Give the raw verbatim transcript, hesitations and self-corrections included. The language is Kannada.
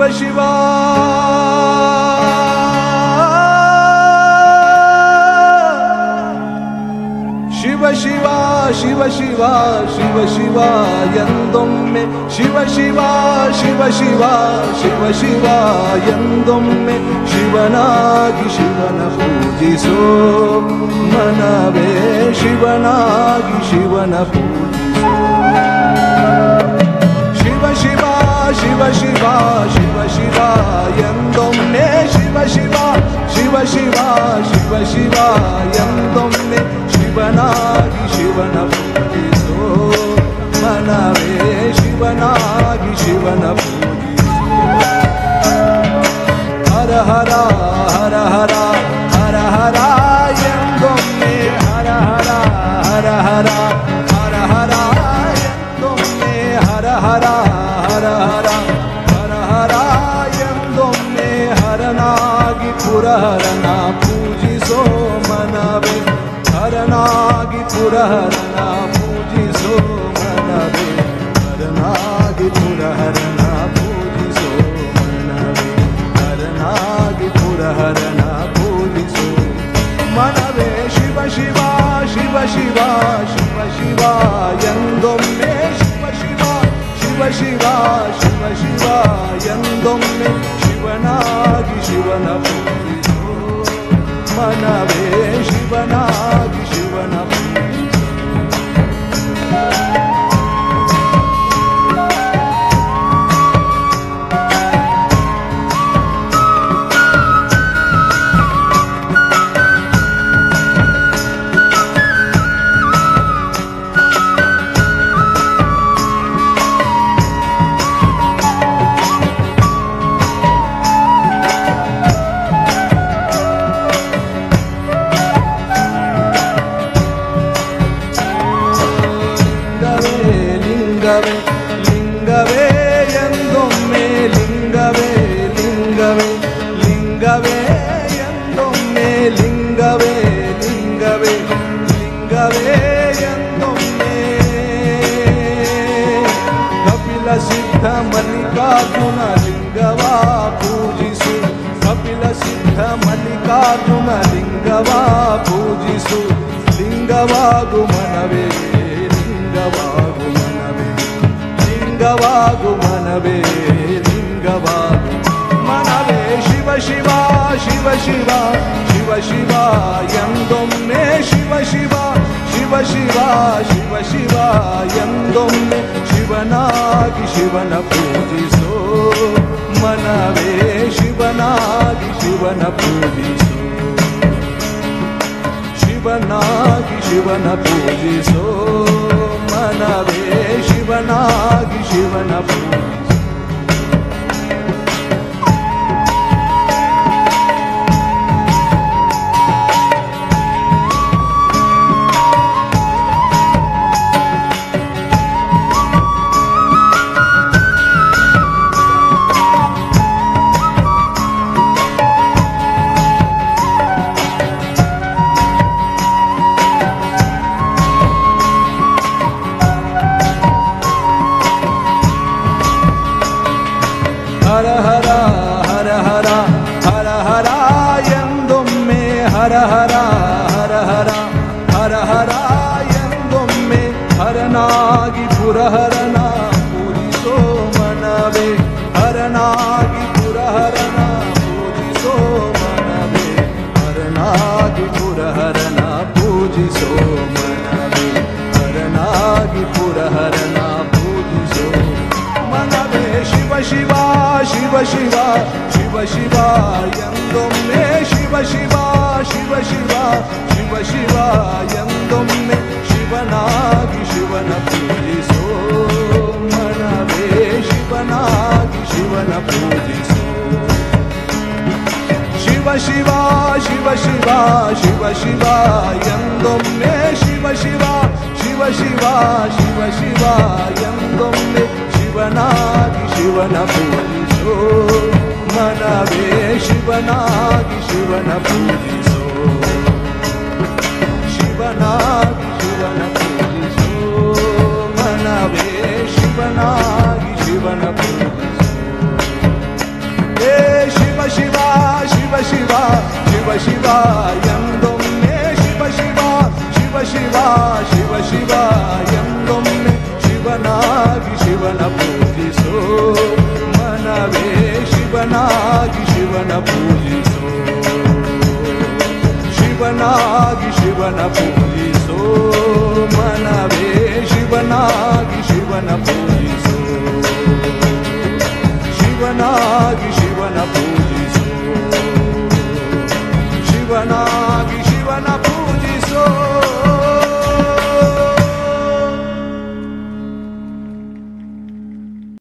ಶಿವ ಶಿವ ಶಿವ ಶಿವ ಶಿವ ಶಿವ ಶಿವ ಎಂದೊಮ್ಮೆ ಶಿವ ಶಿವ ಶಿವ ಶಿವ ಶಿವ ಶಿವ ಎಂದೊಮ್ಮೆ ಶಿವನಾಗಿ ಶಿವನ ಪೂಜಿಸೋ ಮನವೇ ಶಿವನಾಗಿ ಶಿವನ ಪೂಜಿಸೋ ಶಿವ ಶಿವ ಶಿವ ಶಿವ ಶಿವ ಶಿವ ಎಂದೊಮ್ಮೆ ಶಿವ ಶಿವ ಶಿವ ಶಿವ ಶಿವ ಶಿವ ಎಂದೊಮ್ಮೆ ಶಿವನಾಗಿ ಶಿವನ ಪೂಜಿಸೋ ಮನವೇ ಶಿವನಾಗಿ ಶಿವನ ಪೂಜಿಸೋ ಹರ ಹರ ಹರ ಹರ ಹರ ಹರ ಎಂದೊಮ್ಮೆ ಹರ ಹರ ಹರ ಹರ ಹರ ಹರ ಎಂದೊಮ್ಮೆ ಹರ ಹರ ಹರ ಹರ ಹರ ಹರ ಎಂದೊಮ್ಮೆ ಹರನಾಗಿ ಪುರಹರನ ಪೂಜಿಸೋ ಮನವೇ ಹರನಾಗಿ ಪುರಹರನ ಪೂಜಿಸೋ ಮನವೇ ಹರನಾಗಿ ಪುರಹರನ ಪೂಜಿಸೋ ಮನವೇ ಹರನಾಗಿ ಪುರಹರನ ಪೂಜಿಸೋ ಮನವೇ ಶಿವ ಶಿವ ಶಿವ ಶಿವ ಶಿವ ಶಿವ ಎಂದೊಮ್ಮೆ ಶಿವ ಶಿವ ಶಿವ ಶಿವ ಶಿವ ಶಿವ ಎಂದೊಮ್ಮೆ ಶಿವನಾಗಿ ಶಿವನ ಪೂಜಿಸೋ ಮನವೇ ಶಿವನಾಗಿ ಶಿವನ ಪೂಜಿಸೋ ಲಿಂಗವೇ ಎಂದೊಮ್ಮೆ ಲಿಂಗವೇ ಲಿಂಗವೇ ಲಿಂಗವೇ ಎಂದೊಮ್ಮೆ ಲಿಂಗವೇ ಲಿಂಗವೇ ಲಿಂಗವೇ ಎಂದೊಮ್ಮೆ ಕಪಿಲ ಸಿದ್ಧ ಮಲ್ಲಿಕಾರ್ಜುನ ಲಿಂಗವ ಪೂಜಿಸು ಕಪಿಲ ಸಿದ್ಧ ಮಲ್ಲಿಕಾರ್ಜುನ ಲಿಂಗವ ಪೂಜಿಸು ಲಿಂಗವಾಗು ಮನವೇ ಲಿಂಗವಾಗು ಲಿಂಗವಾಗು ಮನವೇ ಲಿಂಗವಾಗು ಮನವೇ ಶಿವ ಶಿವ ಶಿವ ಶಿವ ಶಿವ ಶಿವ ಎಂದೊಮ್ಮೆ ಶಿವ ಶಿವ ಶಿವ ಶಿವ ಶಿವ ಶಿವ ಎಂದೊಮ್ಮೆ ಶಿವನಾಗಿ ಶಿವನ ಪೂಜಿಸೋ ಮನವೇ ಶಿವನಾಗಿ ಶಿವನ ಪೂಜಿಸೋ ಶಿವನಾಗಿ ಶಿವನ ಪೂಜಿಸೋ ಮನವೇ ಶಿವನಾಗಿ ಶಿವನ ಪೂಜಿಸೋ ಹರ ಹರ ಹರ ಹರ ಹರ ಹರ ಎಂದೊಮ್ಮೆ ಹರ ಹರ ಹರ ಹರ ಹರ ಹರ ಎಂದೊಮ್ಮೆ ಹರನಾಗಿ ಪುರಹರನ ಪೂಜಿಸೋ ಮನವೇ ಹರನಾಗಿ ಪುರಹರನ ಪೂಜಿಸೋ ಮನವೇ ಹರನಾಗಿ ಪುರಹರನ ಪೂಜಿಸೋ ಮನವೇ ಹರನಾಗಿ ಪುರಹರನ ಪೂಜಿಸೋ ಮನವೇ ಶಿವ ಶಿವ ಶಿವ ಶಿವ ಶಿವ ಶಿವ ಎಂದೊಮ್ಮೆ ಶಿವ ಶಿವ ಶಿವ ಶಿವ ಶಿವ ಶಿವ ಎಂದೊಮ್ಮೆ ಶಿವನಾಗಿ ಶಿವನ ಪೂಜಿಸೋ ಮನವೇ ಶಿವನಾಗಿ ಶಿವನ ಪೂಜಿಸೋ ಶಿವ ಶಿವ ಶಿವ ಶಿವ ಶಿವ ಶಿವ ಎಂದೊಮ್ಮೆ ಶಿವ ಶಿವ ಶಿವ ಶಿವ ಶಿವ ಶಿವ ಎಂದೊಮ್ಮೆ ಶಿವನಾಗಿ ಶಿವನ ಪೂಜಿಸೋ ಮನವೇ ಶಿವನಾಗಿ ಶಿವನ ಪೂಜಿಸೋ ಶಿವನಾಗಿ ಶಿವನ ಪೂಜಿಸೋ ಮನವೇ ಶಿವನಾಗಿ ಶಿವನ ಪೂಜಿಸೋ ಎಂದೊಮ್ಮೆ ಶಿವ ಶಿವ ಶಿವ ಶಿವ ಶಿವ ಶಿವ ಎಂದೊಮ್ಮೆ ಶಿವನಾಗಿ ಶಿವನ ಪೂಜಿಸೋ ಮನವೇ ಶಿವನಾಗಿ ಶಿವನ ಪೂಜಿಸೋ ಶಿವನಾಗಿ ಶಿವನ ಪೂಜಿಸೋ ಮನವೇ ಶಿವನಾಗಿ ಶಿವನ ಪೂಜಿಸೋ ಶಿವನಾಗಿ ಶಿವನ ಪೂಜಿಸೋ